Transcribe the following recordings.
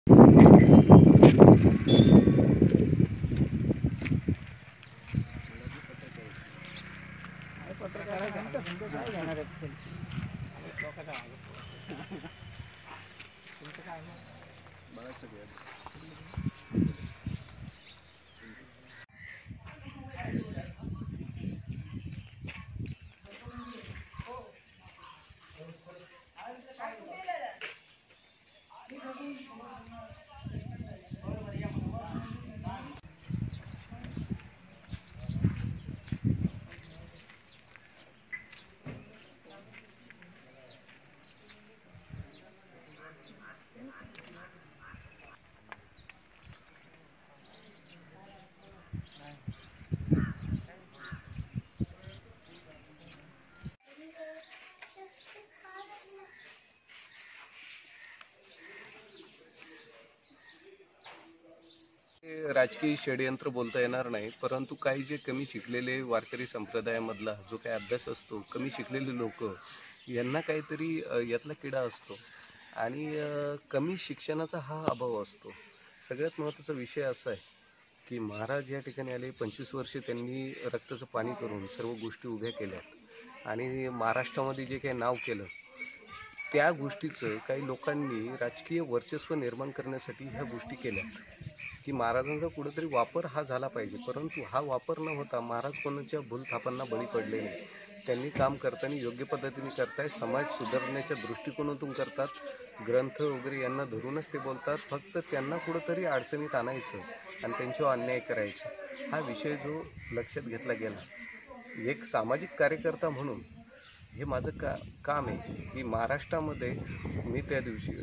राजकीय षडयंत्र बोलता येणार नाही, परंतु काही जे कमी शिकलेले वारकरी संप्रदायामधला जो काही अभ्यास असतो, कमी शिकलेले लोक यांना काहीतरी यातला किडा असतो आणि कमी शिक्षणाचा हा अभाव असतो. सगळ्यात महत्त्वाचा विषय असा आहे की महाराज या ठिकाणी आले, 25 वर्षे त्यांनी रक्ताचं पाणी करून सर्व गोष्टी उभ्या केल्यात आणि महाराष्ट्रामध्ये जे काही नाव केलं त्या गोष्टीचं काही लोकांनी राजकीय वर्चस्व निर्माण करण्यासाठी ह्या गोष्टी केल्यात की महाराजांचा कुठेतरी वापर हा झाला पाहिजे, परंतु हा वापर न होता महाराज कोणाच्या भूलथापांना बळी पडले नाही. त्यांनी काम करताना योग्य पद्धतीने करतायत, समाज सुधारण्याच्या दृष्टिकोनातून करतात, ग्रंथ वगैरे यांना धरूनच ते बोलतात. फक्त त्यांना कुठंतरी अडचणीत आणायचं आणि त्यांच्यावर अन्याय करायचा हा विषय जो लक्षात घेतला गेला. एक सामाजिक कार्यकर्ता म्हणून हे माझं काम आहे की महाराष्ट्रामध्ये मी त्या दिवशी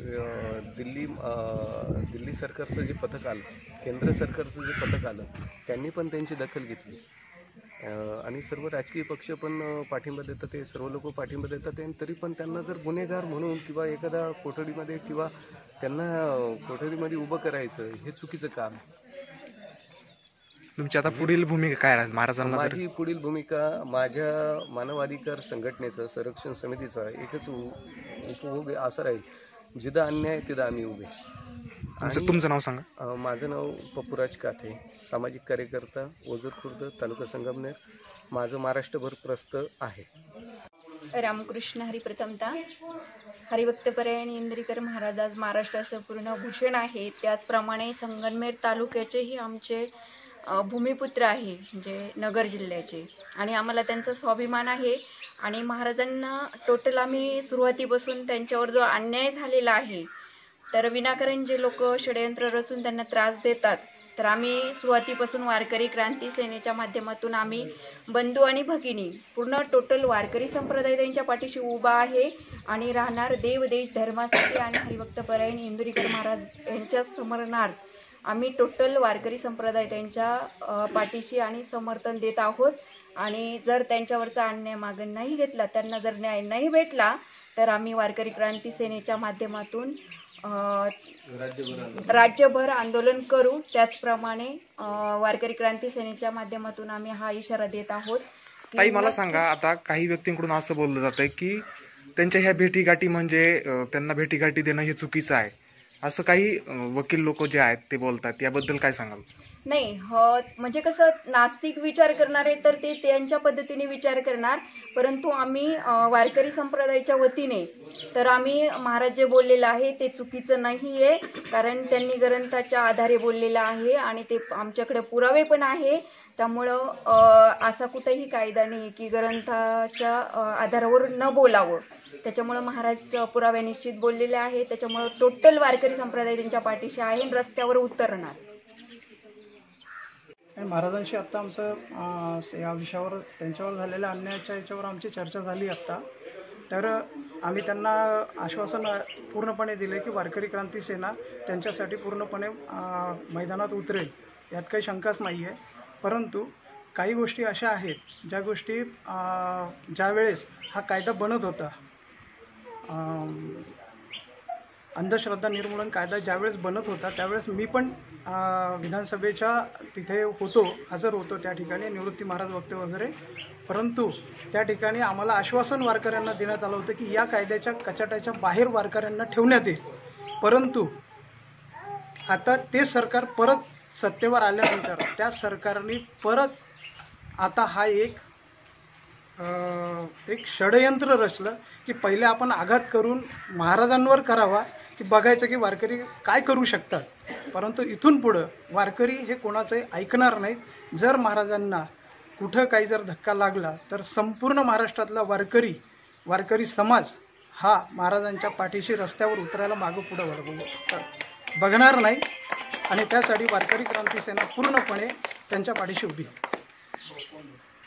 दिल्ली सरकारचं जे पथक आलं, केंद्र सरकारचं जे पथक आलं, त्यांनी पण त्यांची दखल घेतली आणि सर्व राजकीय पक्ष पण पाठिंबा देतात, ते सर्व लोक पाठिंबा देतात. तरी पण त्यांना जर गुन्हेगार म्हणून किंवा एखाद्या कोठडीमध्ये किंवा त्यांना कोठडीमध्ये उभं करायचं हे चुकीचं काम आहे. तुमची आता पुढील भूमिका काय राहील महाराजांना? माझी पुढील भूमिका माझ्या मानवाधिकार संघटनेचं, संरक्षण समितीचा एकच उपभोग असा राहील, जिथं अन्याय आहे तिथं आम्ही उभे. तुमचं नाव सांगा. माझं नाव पप्पूराज काथे, सामाजिक कार्यकर्ता, ओझर खुर्द, तालुका संगमनेर. माझं महाराष्ट्रभर प्रस्त आहे. रामकृष्ण हरी. प्रथमतः हरिभक्तपरायण इंद्रिकर महाराज आज महाराष्ट्राचं पूर्ण भूषण आहे. त्याचप्रमाणे संगमनेर तालुक्याचेही आमचे भूमिपुत्र आहे, म्हणजे नगर जिल्ह्याचे, आणि आम्हाला त्यांचा स्वाभिमान आहे. आणि महाराजांना टोटल आम्ही सुरुवातीपासून त्यांच्यावर जो अन्याय झालेला आहे, तर विनाकारण जे लोक षडयंत्र रचून त्यांना त्रास देतात, तर आम्ही सुरुवातीपासून वारकरी क्रांती सेनेच्या माध्यमातून आम्ही बंधू आणि भगिनी पूर्ण टोटल वारकरी संप्रदाय त्यांच्या पाठीशी उभा आहे आणि राहणार. देव देश धर्मासाठी आणि हरिभक्तपरायण इंदुरीकर महाराज यांच्या स्मरणार्थ आम्ही टोटल वारकरी संप्रदाय त्यांच्या पाठीशी आणि समर्थन देत आहोत. आणि जर त्यांच्यावरचा अन्याय मागं नाही घेतला, त्यांना जर न्याय नाही भेटला, तर आम्ही वारकरी क्रांती सेनेच्या माध्यमातून राज्यभर आंदोलन करू. त्याचप्रमाणे वारकरी क्रांती सेनेच्या माध्यमातून आम्ही हा इशारा देत आहोत. ताई, मला सांगा, आता काही व्यक्तींकडून असं बोललं जातंय की त्यांच्या ह्या भेटीगाठी म्हणजे त्यांना भेटीगाठी देणं हे चुकीचं आहे, असं काही वकील लोक जे आहेत ते बोलतात, याबद्दल काय सांगाल? नाही, म्हणजे कसं, नास्तिक विचार करणारे तर ते त्यांच्या पद्धतीने विचार करणार, परंतु आम्ही वारकरी संप्रदायाच्या वतीने तर आम्ही महाराज जे बोललेलं आहे ते चुकीचं नाही आहे, कारण त्यांनी ग्रंथाच्या आधारे बोललेलं आहे आणि ते आमच्याकडे पुरावे पण आहे. त्यामुळं असा कुठेही कायदा नाही की ग्रंथाच्या आधारावर न बोलावं. त्याच्यामुळं महाराज पुरावे निश्चित बोललेले आहे. त्याच्यामुळं टोटल वारकरी संप्रदाय त्यांच्या पाठीशी आहे आणि रस्त्यावर उतरणार. महाराजांशी आत्ता आमचं या विषयावर, त्यांच्यावर झालेल्या अन्यायाच्या याच्यावर आमची चर्चा झाली आत्ता. तर आम्ही त्यांना आश्वासन पूर्णपणे दिले की वारकरी क्रांती सेना त्यांच्यासाठी पूर्णपणे मैदानात उतरेल, यात काही शंकाच नाही आहे. परंतु काही गोष्टी अशा आहेत ज्या गोष्टी ज्यावेळेस हा कायदा बनत होता, अंधश्रद्धा निर्मूलन कायदा ज्यावेळेस बनत होता, त्यावेळेस मी पण विधानसभेच्या तिथे हजर होतो त्या ठिकाणी, निवृत्ती महाराज वक्ते वगैरे. परंतु त्या ठिकाणी आम्हाला आश्वासन वारकऱ्यांना देण्यात आलं होतं की या कायद्याच्या कचाट्याच्या बाहेर वारकऱ्यांना ठेवण्यात येईल. परंतु आता ते सरकार परत सत्तेवर आल्यानंतर त्या सरकारने परत आता हा एक षडयंत्र रचलं की पहिले आपण आघात करून महाराजांवर करावा की बघायचं की वारकरी काय करू शकतात. परंतु इथून पुढं वारकरी हे कोणाचंही ऐकणार नाहीत. जर महाराजांना कुठं काही जर धक्का लागला तर संपूर्ण महाराष्ट्रातला वारकरी समाज हा महाराजांच्या पाठीशी रस्त्यावर उतरायला मागं पुढं बघणार नाही आणि त्यासाठी वारकरी क्रांती सेना पूर्णपणे त्यांच्या पाठीशी उभी आहे.